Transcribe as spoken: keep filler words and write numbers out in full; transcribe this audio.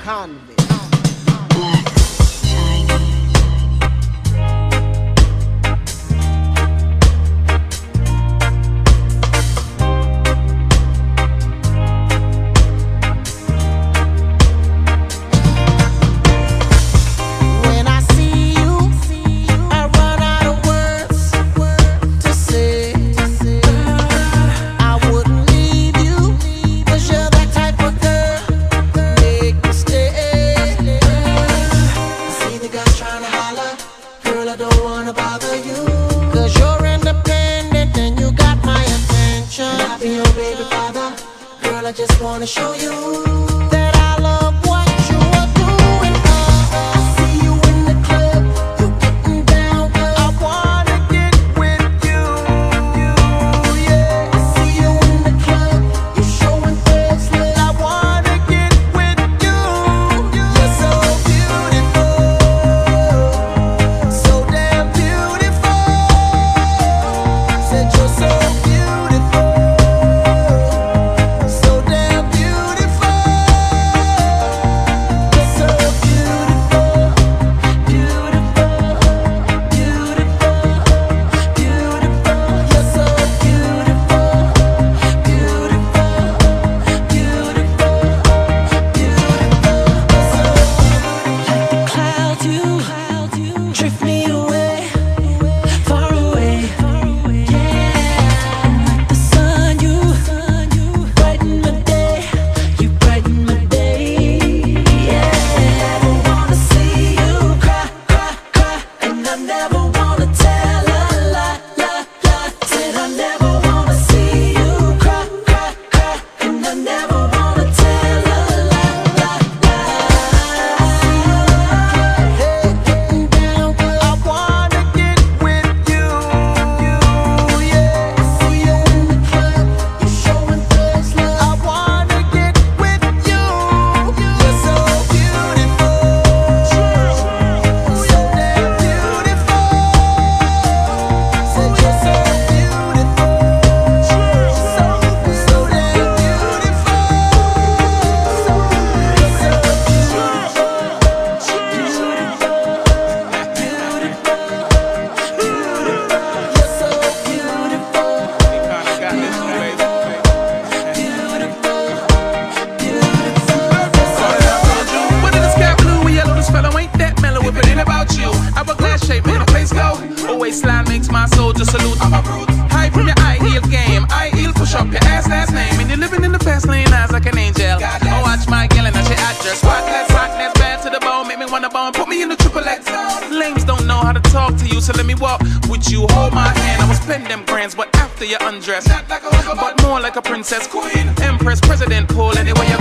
convict. Black Tiger. When I see you, I run out of words to say. I wouldn't leave you, 'cause you're that type of girl, make me stay. See the guys trying to holler, girl, I don't wanna bother you, 'cause you're independent and you got my attention. I'll be your baby father, girl, I just wanna show you that I love what you are doing. I see you in the club, you getting down good. I wanna get with you, yeah. I see you in the club, you showing thugs love. I wanna get with you. You're so beautiful, so damn beautiful. Said you're so beautiful, so damn beautiful. You're so beautiful, beautiful, beautiful, beautiful. You're so beautiful, beautiful, beautiful, beautiful. Like the clouds, you drift me away, far away. Yeah, like the sun, you brighten my day, you brighten my day. Yeah, never wanna see you cry, cry, cry, and I never wanna tell a lie, lie, lie. Said I never wanna see you cry, cry, cry, and I never wanna tell a lie, lie, lie. Hey, getting down good. I wanna get with you, yeah. I see you in the club, you showing thugs love. I wanna get with you. You're so beautiful, so damn beautiful. Said you're so beautiful, so so damn beautiful. You're so beautiful, What is this cat blue and yellow? This fellow ain't that mellow. If it ain't about you, hourglass shape, make the place go. A waistline makes my soul just salute. I'm a brute. High from your high heel game. I heel push up your ass last name. And you're living in the fast lane, eyes like an angel. Oh, watch my gal and that's your address. Spotless, hotness, bad to the bone. Make me wanna bone. Put me in the triple X. Lames don't know how to talk to you, so let me walk with you. Hold my hand. I will spend them grands, but after you undress. But more like a princess, queen, empress, president, pull anywhere you